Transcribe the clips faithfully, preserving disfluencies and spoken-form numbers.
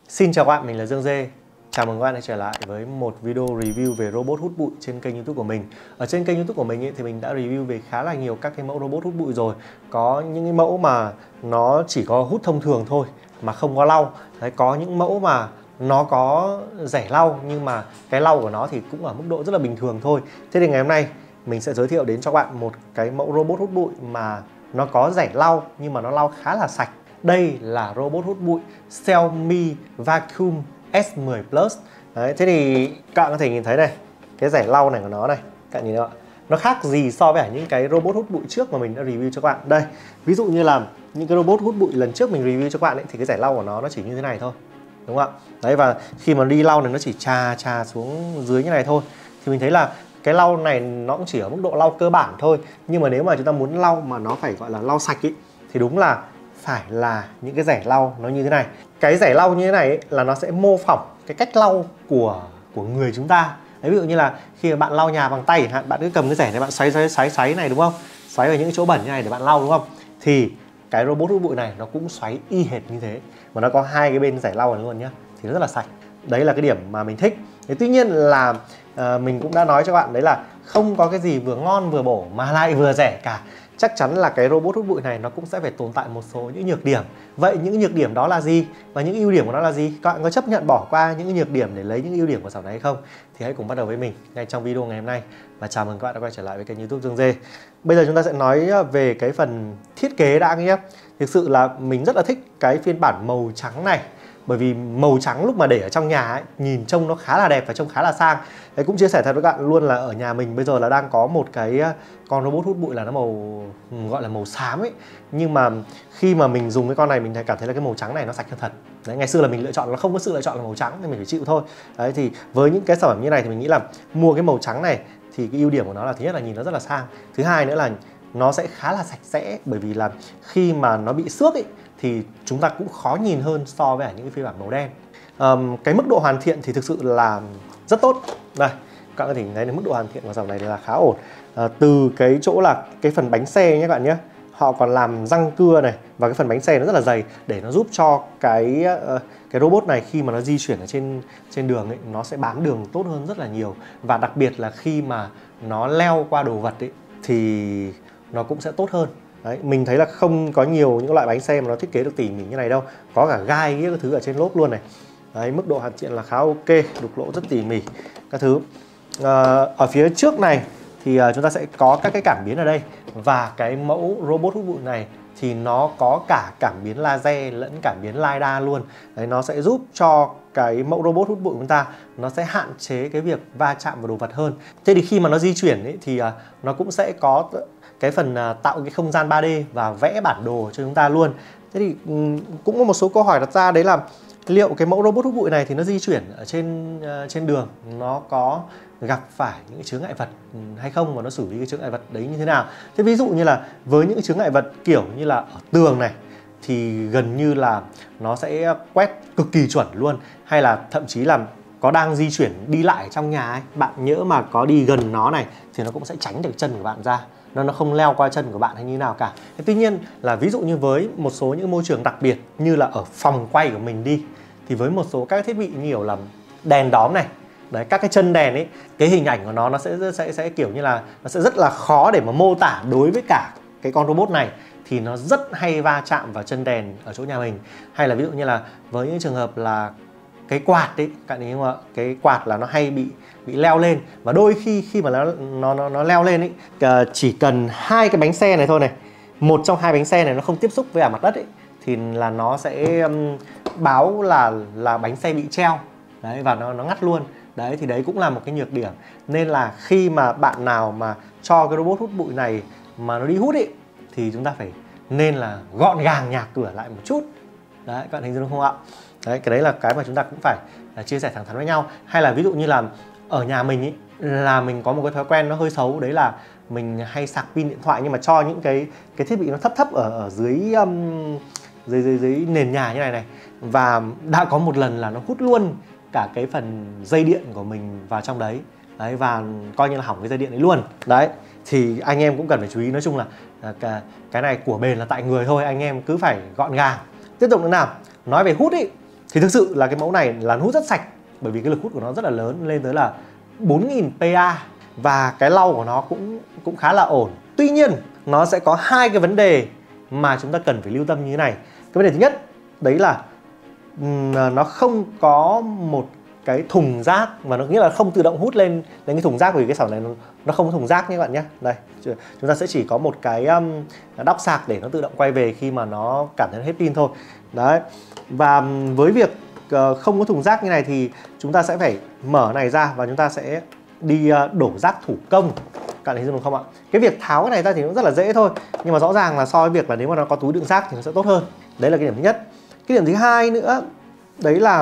Xin chào các bạn, mình là Dương Dê. Chào mừng các bạn đã trở lại với một video review về robot hút bụi trên kênh YouTube của mình. Ở trên kênh YouTube của mình ấy, thì mình đã review về khá là nhiều các cái mẫu robot hút bụi rồi. Có những cái mẫu mà nó chỉ có hút thông thường thôi mà không có lau. Đấy, có những mẫu mà nó có rẻ lau nhưng mà cái lau của nó thì cũng ở mức độ rất là bình thường thôi. Thế thì ngày hôm nay mình sẽ giới thiệu đến cho các bạn một cái mẫu robot hút bụi mà nó có rẻ lau nhưng mà nó lau khá là sạch. Đây là robot hút bụi Xiaomi Vacuum S mười Plus. Đấy, thế thì các bạn có thể nhìn thấy này, cái rẻ lau này của nó này, các bạn nhìn thấy không ạ? Nó khác gì so với những cái robot hút bụi trước mà mình đã review cho các bạn. Đây, ví dụ như là những cái robot hút bụi lần trước mình review cho các bạn ấy, thì cái rẻ lau của nó nó chỉ như thế này thôi, đúng không ạ? Đấy, và khi mà đi lau này nó chỉ chà chà xuống dưới như này thôi. Thì mình thấy là cái lau này nó cũng chỉ ở mức độ lau cơ bản thôi. Nhưng mà nếu mà chúng ta muốn lau mà nó phải gọi là lau sạch ý, thì đúng là phải là những cái rẻ lau nó như thế này. Cái rẻ lau như thế này ấy, là nó sẽ mô phỏng cái cách lau của của người chúng ta. Đấy, ví dụ như là khi mà bạn lau nhà bằng tay, bạn cứ cầm cái rẻ này bạn xoáy xoáy xoáy xoáy này, đúng không? Xoáy vào những chỗ bẩn như này để bạn lau, đúng không? Thì cái robot hút bụi này nó cũng xoáy y hệt như thế, mà nó có hai cái bên rẻ lau này luôn nhá, thì nó rất là sạch. Đấy là cái điểm mà mình thích. Thế tuy nhiên là à, mình cũng đã nói cho bạn đấy là không có cái gì vừa ngon vừa bổ mà lại vừa rẻ cả. Chắc chắn là cái robot hút bụi này nó cũng sẽ phải tồn tại một số những nhược điểm. Vậy những nhược điểm đó là gì? Và những ưu điểm của nó là gì? Các bạn có chấp nhận bỏ qua những nhược điểm để lấy những ưu điểm của sản phẩm này hay không? Thì hãy cùng bắt đầu với mình ngay trong video ngày hôm nay. Và chào mừng các bạn đã quay trở lại với kênh YouTube Dương Dê. Bây giờ chúng ta sẽ nói về cái phần thiết kế đã nhé. Thực sự là mình rất là thích cái phiên bản màu trắng này. Bởi vì màu trắng lúc mà để ở trong nhà ấy, nhìn trông nó khá là đẹp và trông khá là sang. Đấy, cũng chia sẻ thật với các bạn luôn là ở nhà mình bây giờ là đang có một cái con robot hút bụi là nó màu gọi là màu xám ấy. Nhưng mà khi mà mình dùng cái con này mình cảm thấy là cái màu trắng này nó sạch hơn thật. Đấy, ngày xưa là mình lựa chọn nó không có sự lựa chọn là màu trắng nên mình phải chịu thôi. Đấy, thì với những cái sản phẩm như này thì mình nghĩ là mua cái màu trắng này thì cái ưu điểm của nó là thứ nhất là nhìn nó rất là sang. Thứ hai nữa là nó sẽ khá là sạch sẽ, bởi vì là khi mà nó bị xước ấy thì chúng ta cũng khó nhìn hơn so với những cái phiên bản màu đen. Um, cái mức độ hoàn thiện thì thực sự là rất tốt. Đây, các bạn có thể thấy là mức độ hoàn thiện của dòng này là khá ổn. À, từ cái chỗ là cái phần bánh xe nhé các bạn nhé, họ còn làm răng cưa này, và cái phần bánh xe nó rất là dày để nó giúp cho cái uh, cái robot này khi mà nó di chuyển ở trên trên đường ấy, nó sẽ bám đường tốt hơn rất là nhiều. Và đặc biệt là khi mà nó leo qua đồ vật ấy, thì nó cũng sẽ tốt hơn. Đấy, mình thấy là không có nhiều những loại bánh xe mà nó thiết kế được tỉ mỉ như này đâu. Có cả gai các thứ ở trên lốp luôn này. Đấy, mức độ hoàn thiện là khá ok, đục lỗ rất tỉ mỉ các thứ. À, ở phía trước này thì uh, chúng ta sẽ có các cái cảm biến ở đây. Và cái mẫu robot hút bụi này thì nó có cả cảm biến laser lẫn cảm biến lidar luôn. Đấy, nó sẽ giúp cho cái mẫu robot hút bụi của chúng ta nó sẽ hạn chế cái việc va chạm vào đồ vật hơn. Thế thì khi mà nó di chuyển ấy, thì uh, nó cũng sẽ có cái phần uh, tạo cái không gian ba D và vẽ bản đồ cho chúng ta luôn. Thế thì um, cũng có một số câu hỏi đặt ra, đấy là liệu cái mẫu robot hút bụi này thì nó di chuyển ở trên uh, trên đường nó có gặp phải những chướng ngại vật hay không, và nó xử lý cái chướng ngại vật đấy như thế nào. Thế ví dụ như là với những chướng ngại vật kiểu như là ở tường này thì gần như là nó sẽ quét cực kỳ chuẩn luôn, hay là thậm chí là có đang di chuyển đi lại trong nhà ấy, bạn nhỡ mà có đi gần nó này thì nó cũng sẽ tránh được chân của bạn ra, nó nó không leo qua chân của bạn hay như nào cả. Thế tuy nhiên là ví dụ như với một số những môi trường đặc biệt như là ở phòng quay của mình đi, thì với một số các thiết bị như kiểu là đèn đóm này, đấy, các cái chân đèn ấy, cái hình ảnh của nó nó sẽ sẽ sẽ kiểu như là nó sẽ rất là khó để mà mô tả đối với cả cái con robot này, thì nó rất hay va chạm vào chân đèn ở chỗ nhà mình. Hay là ví dụ như là với những trường hợp là cái quạt ấy, các bạn thấy không ạ? Cái quạt là nó hay bị bị leo lên, và đôi khi khi mà nó nó nó, nó leo lên ấy, chỉ cần hai cái bánh xe này thôi này, một trong hai bánh xe này nó không tiếp xúc với cả mặt đất ấy, thì là nó sẽ um, báo là là bánh xe bị treo. Đấy, và nó nó ngắt luôn. Đấy, thì đấy cũng là một cái nhược điểm. Nên là khi mà bạn nào mà cho cái robot hút bụi này mà nó đi hút ấy, thì chúng ta phải nên là gọn gàng nhà cửa lại một chút. Đấy, các bạn thấy đúng không ạ? Đấy, cái đấy là cái mà chúng ta cũng phải là chia sẻ thẳng thắn với nhau. Hay là ví dụ như là ở nhà mình ý, là mình có một cái thói quen nó hơi xấu, đấy là mình hay sạc pin điện thoại nhưng mà cho những cái cái thiết bị nó thấp thấp ở ở dưới um, dưới, dưới dưới nền nhà như này này. Và đã có một lần là nó hút luôn cả cái phần dây điện của mình vào trong đấy. Đấy, và coi như là hỏng cái dây điện đấy luôn. Đấy, thì anh em cũng cần phải chú ý. Nói chung là cái, cái này của bền là tại người thôi, anh em cứ phải gọn gàng. Tiếp tục nữa nào, nói về hút ý, Thì thực sự là cái mẫu này là hút rất sạch, bởi vì cái lực hút của nó rất là lớn, lên tới là bốn nghìn pê a, và cái lau của nó cũng cũng khá là ổn. Tuy nhiên nó sẽ có hai cái vấn đề mà chúng ta cần phải lưu tâm như thế này. Cái vấn đề thứ nhất đấy là nó không có một cái thùng rác, mà nó nghĩa là không tự động hút lên lên cái thùng rác, vì cái xảo này nó, nó không có thùng rác nha các bạn nhé. Đây, chúng ta sẽ chỉ có một cái um, đóc sạc để nó tự động quay về khi mà nó cảm thấy hết pin thôi. Đấy. Và với việc uh, không có thùng rác như này thì chúng ta sẽ phải mở này ra và chúng ta sẽ đi uh, đổ rác thủ công. Các bạn thấy được không ạ? Cái việc tháo cái này ra thì nó rất là dễ thôi, nhưng mà rõ ràng là so với việc là nếu mà nó có túi đựng rác thì nó sẽ tốt hơn. Đấy là cái điểm thứ nhất. Cái điểm thứ hai nữa đấy là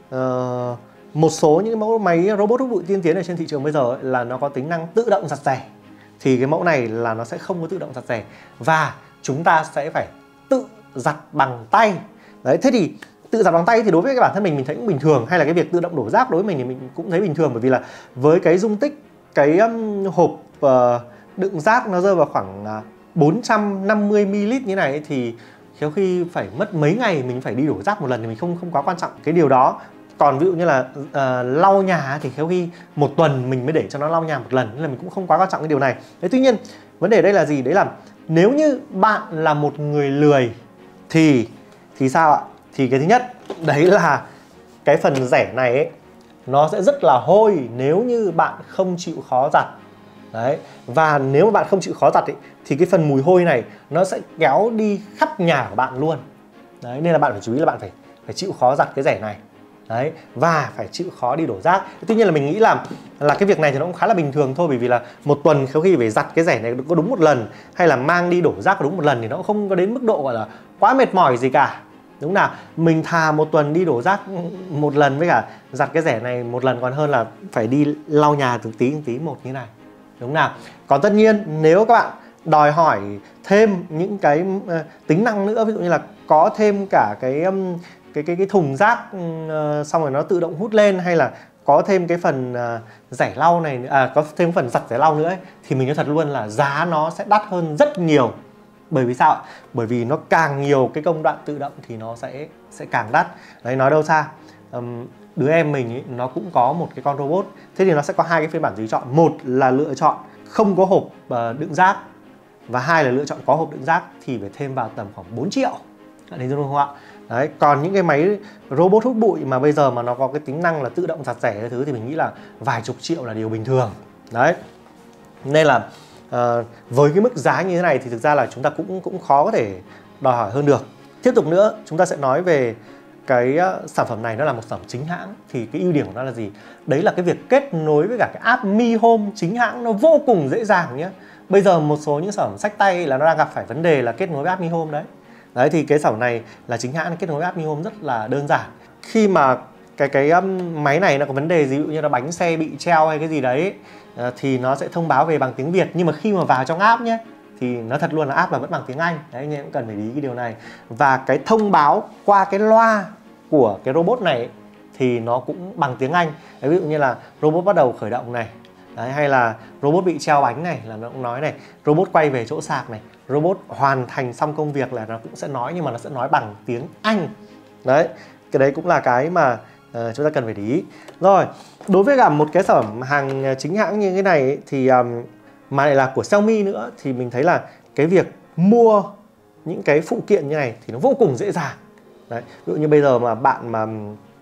uh, một số những mẫu máy robot hút bụi tiên tiến ở trên thị trường bây giờ ấy, là nó có tính năng tự động giặt rẻ. Thì cái mẫu này là nó sẽ không có tự động giặt rẻ, và chúng ta sẽ phải tự giặt bằng tay. Đấy, thế thì tự giặt bằng tay thì đối với cái bản thân mình mình thấy cũng bình thường, hay là cái việc tự động đổ rác đối với mình thì mình cũng thấy bình thường, bởi vì là với cái dung tích cái um, hộp uh, đựng rác nó rơi vào khoảng uh, bốn trăm năm mươi mi li lít như này ấy, thì khéo khi phải mất mấy ngày mình phải đi đổ rác một lần thì mình không không quá quan trọng cái điều đó. Còn ví dụ như là uh, lau nhà thì khéo khi một tuần mình mới để cho nó lau nhà một lần, nên là mình cũng không quá quan trọng cái điều này. Thế tuy nhiên vấn đề ở đây là gì? Đấy là nếu như bạn là một người lười thì thì sao ạ? Thì cái thứ nhất đấy là cái phần rẻ này ấy, nó sẽ rất là hôi nếu như bạn không chịu khó giặt. Đấy. Và nếu mà bạn không chịu khó giặt ấy, thì cái phần mùi hôi này nó sẽ kéo đi khắp nhà của bạn luôn. Đấy, nên là bạn phải chú ý là bạn phải phải chịu khó giặt cái rẻ này. Đấy, và phải chịu khó đi đổ rác. Tuy nhiên là mình nghĩ là là cái việc này thì nó cũng khá là bình thường thôi, bởi vì là một tuần khéo khi phải giặt cái rẻ này có đúng một lần, hay là mang đi đổ rác có đúng một lần thì nó cũng không có đến mức độ gọi là quá mệt mỏi gì cả. Đúng nào, mình thà một tuần đi đổ rác một lần với cả giặt cái rẻ này một lần còn hơn là phải đi lau nhà từng tí từng tí một như này. Đúng nào. Còn tất nhiên nếu các bạn đòi hỏi thêm những cái uh, tính năng nữa, ví dụ như là có thêm cả cái um, cái cái cái thùng rác uh, xong rồi nó tự động hút lên, hay là có thêm cái phần uh, rẻ lau này, à, có thêm phần giặt rẻ lau nữa ấy, thì mình nói thật luôn là giá nó sẽ đắt hơn rất nhiều. Bởi vì sao ạ? Bởi vì nó càng nhiều cái công đoạn tự động thì nó sẽ sẽ càng đắt. Đấy, nói đâu xa, um, đứa em mình ý, nó cũng có một cái con robot. Thế thì nó sẽ có hai cái phiên bản tùy chọn. Một là lựa chọn không có hộp uh, đựng rác, và hai là lựa chọn có hộp đựng rác thì phải thêm vào tầm khoảng bốn triệu. Đấy, đúng không ạ? Đấy, còn những cái máy robot hút bụi mà bây giờ mà nó có cái tính năng là tự động giặt rẻ cái thứ thì mình nghĩ là vài chục triệu là điều bình thường. Đấy. Nên là uh, với cái mức giá như thế này thì thực ra là chúng ta cũng cũng khó có thể đòi hỏi hơn được. Tiếp tục nữa, chúng ta sẽ nói về cái uh, sản phẩm này nó là một sản phẩm chính hãng. Thì cái ưu điểm của nó là gì? Đấy là cái việc kết nối với cả cái app Mi Home chính hãng nó vô cùng dễ dàng nhé. Bây giờ một số những sản phẩm xách tay là nó đang gặp phải vấn đề là kết nối với app Mi Home đấy. Đấy thì cái sản phẩm này là chính hãng kết nối với app Mi Home rất là đơn giản. Khi mà cái cái um, máy này nó có vấn đề gì, ví dụ như là bánh xe bị treo hay cái gì đấy, uh, thì nó sẽ thông báo về bằng tiếng Việt. Nhưng mà khi mà vào trong app nhé, thì nó thật luôn là app là vẫn bằng tiếng Anh. Đấy, anh em cũng cần phải để ý cái điều này. Và cái thông báo qua cái loa của cái robot này ấy, thì nó cũng bằng tiếng Anh. Đấy, ví dụ như là robot bắt đầu khởi động này. Đấy, hay là robot bị treo bánh này là nó cũng nói này, robot quay về chỗ sạc này, robot hoàn thành xong công việc là nó cũng sẽ nói, nhưng mà nó sẽ nói bằng tiếng Anh. Đấy, cái đấy cũng là cái mà uh, chúng ta cần phải để ý. Rồi, đối với cả một cái sản phẩm hàng chính hãng như thế này ấy, thì um, mà lại là của Xiaomi nữa, thì mình thấy là cái việc mua những cái phụ kiện như này thì nó vô cùng dễ dàng. Đấy, ví dụ như bây giờ mà bạn mà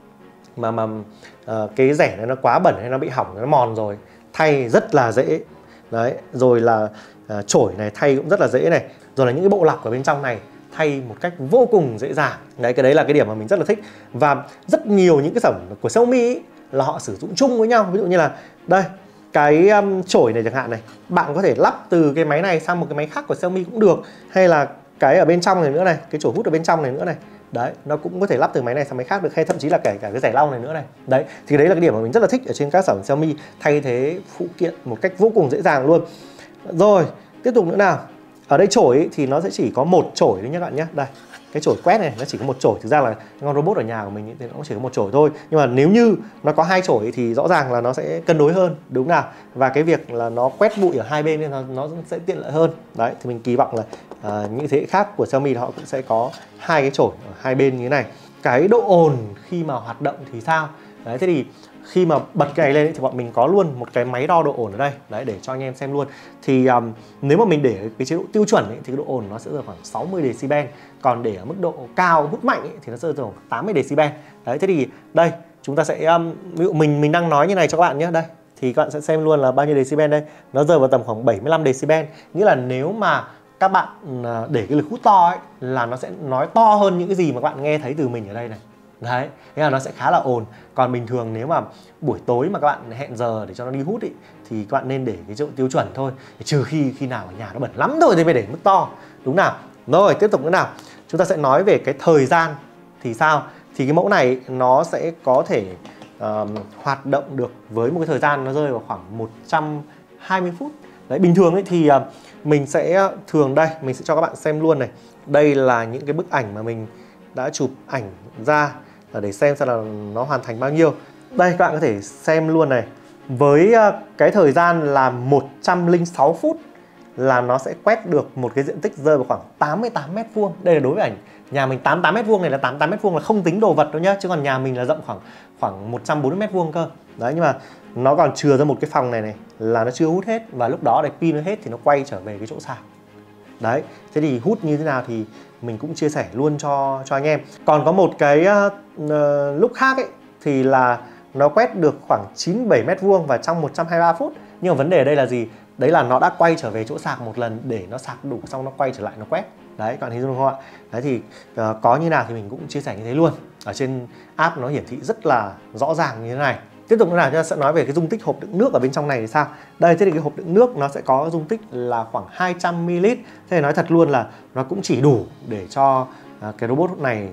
mà mà uh, cái rẻ này nó quá bẩn hay nó bị hỏng, nó mòn rồi, thay rất là dễ. Đấy, rồi là uh, chổi này thay cũng rất là dễ này, rồi là những cái bộ lọc ở bên trong này thay một cách vô cùng dễ dàng. Đấy, cái đấy là cái điểm mà mình rất là thích. Và rất nhiều những cái sản phẩm của Xiaomi ý, là họ sử dụng chung với nhau. Ví dụ như là đây, cái um, chổi này chẳng hạn này, bạn có thể lắp từ cái máy này sang một cái máy khác của Xiaomi cũng được. Hay là cái ở bên trong này nữa này, cái chổi hút ở bên trong này nữa này. Đấy, nó cũng có thể lắp từ máy này sang máy khác được, hay thậm chí là kể cả cái rẻ lau này nữa này. Đấy, thì đấy là cái điểm mà mình rất là thích ở trên các sản phẩm Xiaomi, thay thế phụ kiện một cách vô cùng dễ dàng luôn. Rồi, tiếp tục nữa nào. Ở đây chổi ấy, thì nó sẽ chỉ có một chổi đấy nhé các bạn nhé. Đây, cái chổi quét này nó chỉ có một chổi. Thực ra là con robot ở nhà của mình ấy, thì nó cũng chỉ có một chổi thôi. Nhưng mà nếu như nó có hai chổi thì rõ ràng là nó sẽ cân đối hơn, đúng nào. Và cái việc là nó quét bụi ở hai bên nên nó, nó sẽ tiện lợi hơn. Đấy, thì mình kỳ vọng là à, những thế hệ khác của Xiaomi họ cũng sẽ có hai cái chổi ở hai bên như thế này. cái độ ồn khi mà hoạt động thì sao. Đấy, thế thì khi mà bật cái này lên thì bọn mình có luôn một cái máy đo độ ồn ở đây. Đấy, để cho anh em xem luôn. Thì um, nếu mà mình để cái chế độ tiêu chuẩn ấy, thì cái độ ồn nó sẽ rơi khoảng sáu mươi decibel. Còn để ở mức độ cao hút mạnh ấy, thì nó rơi khoảng tám mươi decibel. Đấy, thế thì đây chúng ta sẽ um, ví dụ mình mình đang nói như này cho các bạn nhé. Đây thì các bạn sẽ xem luôn là bao nhiêu decibel đây. Nó rơi vào tầm khoảng bảy mươi lăm decibel. Nghĩa là nếu mà các bạn để cái lực hút to ấy, là nó sẽ nói to hơn những cái gì mà các bạn nghe thấy từ mình ở đây này. Đấy, thế là nó sẽ khá là ồn. Còn bình thường nếu mà buổi tối mà các bạn hẹn giờ để cho nó đi hút ý, thì các bạn nên để cái chế độ tiêu chuẩn thôi. Trừ khi khi nào ở nhà nó bẩn lắm thôi thì mới để mức to. Đúng nào? Rồi, tiếp tục nữa nào. Chúng ta sẽ nói về cái thời gian thì sao? Thì cái mẫu này nó sẽ có thể uh, hoạt động được với một cái thời gian nó rơi vào khoảng một trăm hai mươi phút. Đấy, bình thường ấy thì uh, mình sẽ thường đây, mình sẽ cho các bạn xem luôn này. Đây là những cái bức ảnh mà mình đã chụp ảnh ra để xem xem là nó hoàn thành bao nhiêu. Đây các bạn có thể xem luôn này. Với cái thời gian là một trăm lẻ sáu phút là nó sẽ quét được một cái diện tích rơi vào khoảng tám mươi tám mét vuông. Đây là đối với ảnh nhà mình tám mươi tám mét vuông này, là tám mươi tám mét vuông là không tính đồ vật đâu nhá, chứ còn nhà mình là rộng khoảng khoảng một trăm bốn mươi mét vuông cơ. Đấy, nhưng mà nó còn chừa ra một cái phòng này này là nó chưa hút hết, và lúc đó để pin nó hết thì nó quay trở về cái chỗ sạc. Đấy, thế thì hút như thế nào thì mình cũng chia sẻ luôn cho cho anh em. Còn có một cái uh, lúc khác ấy thì là nó quét được khoảng chín mươi bảy mét vuông và trong một trăm hai mươi ba phút. Nhưng mà vấn đề ở đây là gì? Đấy là nó đã quay trở về chỗ sạc một lần để nó sạc đủ xong nó quay trở lại nó quét. Đấy, các bạn thấy không ạ? Đấy thì uh, có như nào thì mình cũng chia sẻ như thế luôn. Ở trên app nó hiển thị rất là rõ ràng như thế này. Tiếp tục nữa là chúng ta sẽ nói về cái dung tích hộp đựng nước ở bên trong này thì sao? Đây, thế thì cái hộp đựng nước nó sẽ có dung tích là khoảng hai trăm mi li lít. Thế thì nói thật luôn là nó cũng chỉ đủ để cho à, cái robot này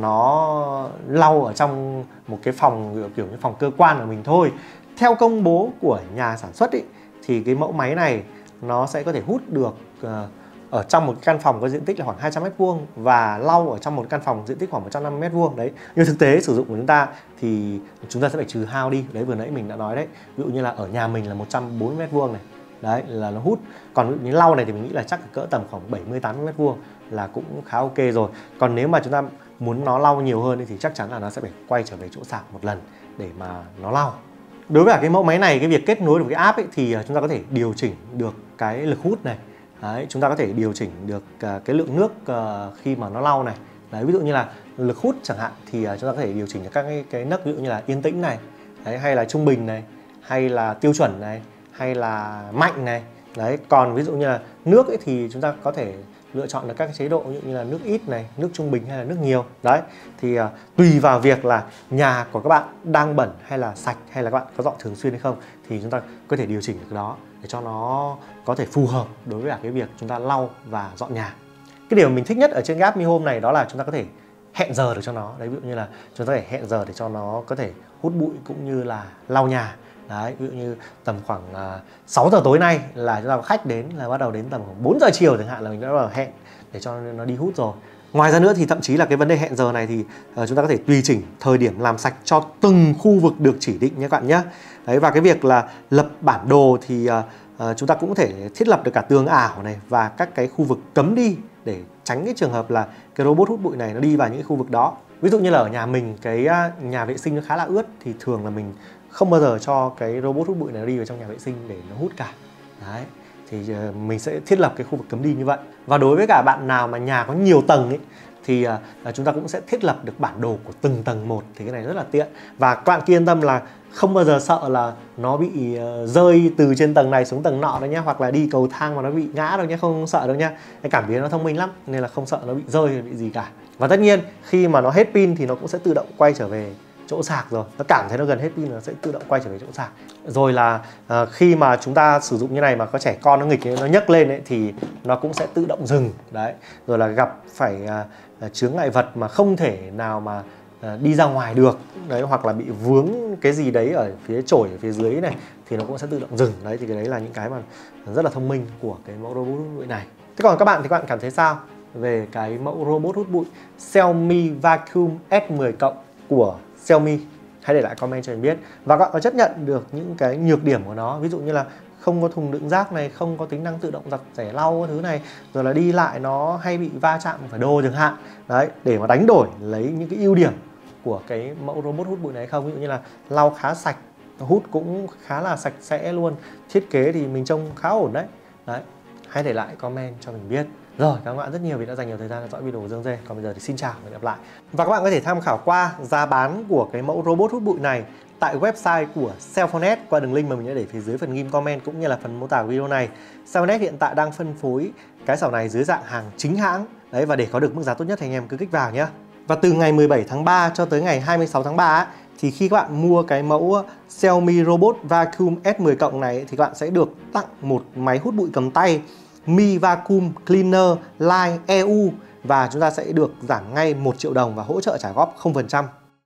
nó lau ở trong một cái phòng kiểu như phòng cơ quan của mình thôi. Theo công bố của nhà sản xuất ý, thì cái mẫu máy này nó sẽ có thể hút được uh, ở trong một căn phòng có diện tích là khoảng hai trăm mét vuông và lau ở trong một căn phòng diện tích khoảng một trăm năm mươi mét vuông đấy. Nhưng thực tế sử dụng của chúng ta thì chúng ta sẽ phải trừ hao đi. Đấy, vừa nãy mình đã nói đấy. Ví dụ như là ở nhà mình là một trăm bốn mươi mét vuông này. Đấy là nó hút. Còn ví dụ như lau này thì mình nghĩ là chắc cỡ tầm khoảng bảy mươi tám mươi mét vuông là cũng khá ok rồi. Còn nếu mà chúng ta muốn nó lau nhiều hơn thì chắc chắn là nó sẽ phải quay trở về chỗ sạc một lần để mà nó lau. Đối với cả cái mẫu máy này, cái việc kết nối được cái app ấy, thì chúng ta có thể điều chỉnh được cái lực hút này. Đấy, chúng ta có thể điều chỉnh được uh, cái lượng nước uh, khi mà nó lau này. Đấy, ví dụ như là lực hút chẳng hạn thì uh, chúng ta có thể điều chỉnh các cái, cái nấc, ví dụ như là yên tĩnh này. Đấy, hay là trung bình này, hay là tiêu chuẩn này, hay là mạnh này. Đấy, còn ví dụ như là nước ấy, thì chúng ta có thể lựa chọn được các cái chế độ, ví dụ như là nước ít này, nước trung bình hay là nước nhiều. Đấy, thì uh, tùy vào việc là nhà của các bạn đang bẩn hay là sạch, hay là các bạn có dọn thường xuyên hay không, thì chúng ta có thể điều chỉnh được đó để cho nó có thể phù hợp đối với cả cái việc chúng ta lau và dọn nhà. Cái điều mình thích nhất ở trên cái app Mi Home này đó là chúng ta có thể hẹn giờ được cho nó. Đấy, ví dụ như là chúng ta có thể hẹn giờ để cho nó có thể hút bụi cũng như là lau nhà. Đấy, ví dụ như tầm khoảng uh, sáu giờ tối nay là chúng ta có khách đến, là bắt đầu đến tầm khoảng bốn giờ chiều chẳng hạn là mình đã bắt đầu hẹn để cho nó đi hút rồi. Ngoài ra nữa thì thậm chí là cái vấn đề hẹn giờ này thì uh, chúng ta có thể tùy chỉnh thời điểm làm sạch cho từng khu vực được chỉ định nhé các bạn nhé. Đấy, và cái việc là lập bản đồ thì uh, uh, chúng ta cũng có thể thiết lập được cả tường ảo này và các cái khu vực cấm đi để tránh cái trường hợp là cái robot hút bụi này nó đi vào những cái khu vực đó. Ví dụ như là ở nhà mình cái uh, nhà vệ sinh nó khá là ướt thì thường là mình không bao giờ cho cái robot hút bụi này đi vào trong nhà vệ sinh để nó hút cả. Đấy, thì uh, mình sẽ thiết lập cái khu vực cấm đi như vậy. Và đối với cả bạn nào mà nhà có nhiều tầng ấy, thì uh, chúng ta cũng sẽ thiết lập được bản đồ của từng tầng một, thì cái này rất là tiện. Và các bạn kia yên tâm là không bao giờ sợ là nó bị uh, rơi từ trên tầng này xuống tầng nọ đâu nhé, hoặc là đi cầu thang mà nó bị ngã đâu nhé, không sợ đâu nhé. Cái cảm biến nó thông minh lắm nên là không sợ nó bị rơi hay bị gì cả. Và tất nhiên khi mà nó hết pin thì nó cũng sẽ tự động quay trở về chỗ sạc rồi. Nó cảm thấy nó gần hết pin nó sẽ tự động quay trở về chỗ sạc. Rồi là uh, khi mà chúng ta sử dụng như này mà có trẻ con nó nghịch nó nhấc lên ấy, thì nó cũng sẽ tự động dừng. Đấy, rồi là gặp phải uh, chướng ngại vật mà không thể nào mà uh, đi ra ngoài được đấy, hoặc là bị vướng cái gì đấy ở phía chổi ở phía dưới này thì nó cũng sẽ tự động dừng. Đấy, thì cái đấy là những cái mà rất là thông minh của cái mẫu robot hút bụi này. Thế còn các bạn thì các bạn cảm thấy sao về cái mẫu robot hút bụi Xiaomi Vacuum S mười cộng của Xiaomi? Hãy để lại comment cho mình biết. Và các bạn có chấp nhận được những cái nhược điểm của nó, ví dụ như là không có thùng đựng rác này, không có tính năng tự động giặt rẻ lau cái thứ này, rồi là đi lại nó hay bị va chạm phải đồ chẳng hạn. Đấy, để mà đánh đổi lấy những cái ưu điểm của cái mẫu robot hút bụi này không, ví dụ như là lau khá sạch, hút cũng khá là sạch sẽ luôn, thiết kế thì mình trông khá ổn đấy. Đấy, hãy để lại comment cho mình biết. Rồi, cảm ơn các bạn rất nhiều vì đã dành nhiều thời gian theo dõi video của Dương Dê. Còn bây giờ thì xin chào và hẹn gặp lại. Và các bạn có thể tham khảo qua giá bán của cái mẫu robot hút bụi này tại website của Cellphone qua đường link mà mình đã để phía dưới phần ghim comment cũng như là phần mô tả video này. Cellphone hiện tại đang phân phối cái xào này dưới dạng hàng chính hãng. Đấy, và để có được mức giá tốt nhất thì anh em cứ kích vào nhé. Và từ ngày mười bảy tháng ba cho tới ngày hai mươi sáu tháng ba ấy, thì khi các bạn mua cái mẫu Xiaomi Robot Vacuum S mười cộng này thì các bạn sẽ được tặng một máy hút bụi cầm tay Mi Vacuum Cleaner Line E U, và chúng ta sẽ được giảm ngay một triệu đồng và hỗ trợ trả góp không phần trăm.